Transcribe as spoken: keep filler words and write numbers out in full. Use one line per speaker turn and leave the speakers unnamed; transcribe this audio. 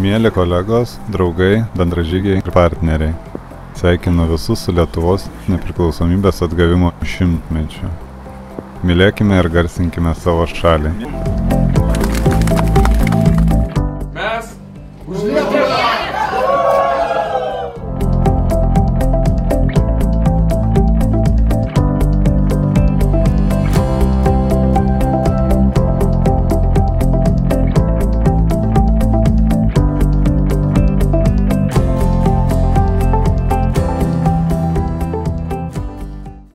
Mėly kolegos, draugai, bendražygiai ir partneriai. Sveikinu visus su Lietuvos nepriklausomybės atgavimo šimtmečiu. Mylėkime ir garsinkime savo šalį.